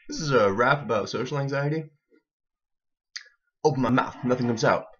This is a rap about social anxiety. Open my mouth, nothing comes out.